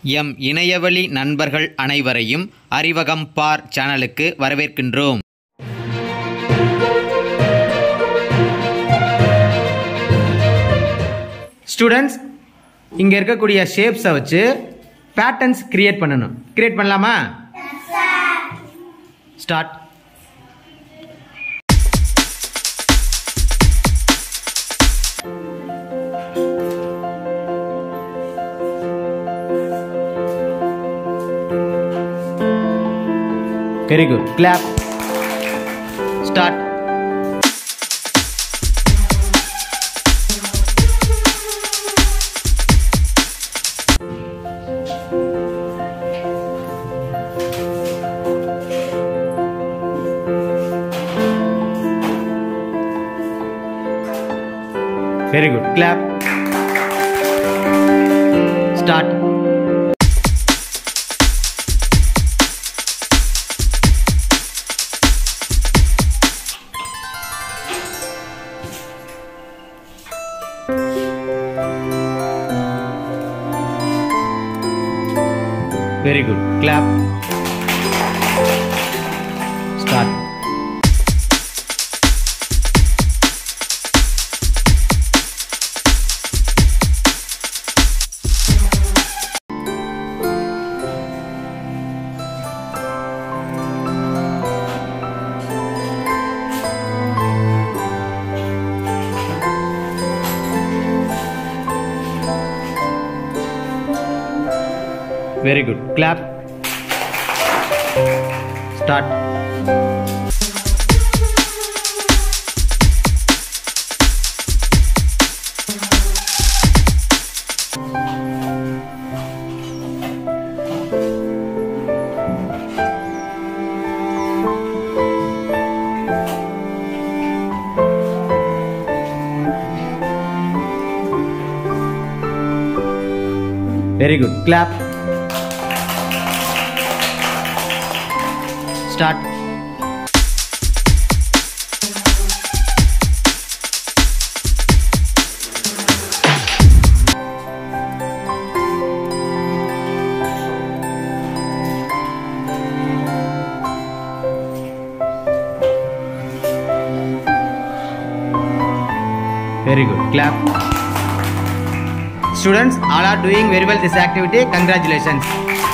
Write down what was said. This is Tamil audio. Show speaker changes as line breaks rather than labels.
எம் இணையவழி நண்பர்கள் அனைவரையும் அறிவகம் பார் சேனலுக்கு வரவேற்கின்றோம்.
ஸ்டூடெண்ட்ஸ், இங்கே இருக்கக்கூடிய ஷேப்ஸை வச்சு பேட்டர்ன்ஸ் கிரியேட் பண்ணணும். கிரியேட் பண்ணலாமா? Start. Very good. Clap. Start. Very good. Clap. Start. Very good. Clap. Start. Very good. Clap. Start. Very good. Clap. Start. Very good. Clap. Students, all are doing very well this activity. Congratulations.